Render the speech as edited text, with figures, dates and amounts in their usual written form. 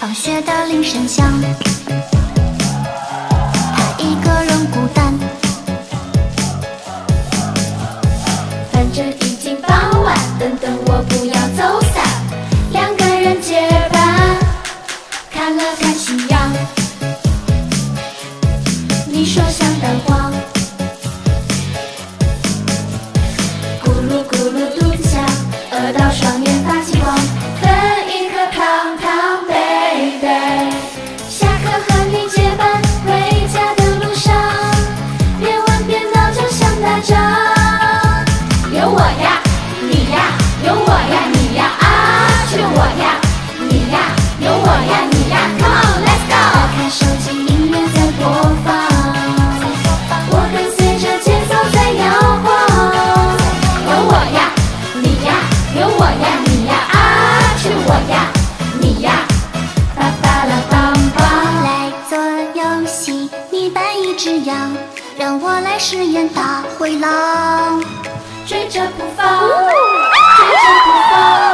放学的铃声响，他一个人孤单。 反正已经傍晚，等等我不要走散。两个人结伴，看了看夕阳。你说像蛋黄，咕噜咕噜嘟响，饿到双眼发青光。分一颗糖糖 baby， 下课和你结伴回家的路上，边玩边闹就像打仗。有我呀，你呀，有我呀，你呀啊，就我呀，你呀，有我呀，你呀 ，Come on let's go。打开手机音乐在播放，我跟随着节奏在摇晃。有我呀，你呀，有我呀，你呀啊，就我呀，你呀，巴巴拉邦邦。 来做游戏，你扮一只羊，让我来饰演大灰狼。 追着不放，追着不放。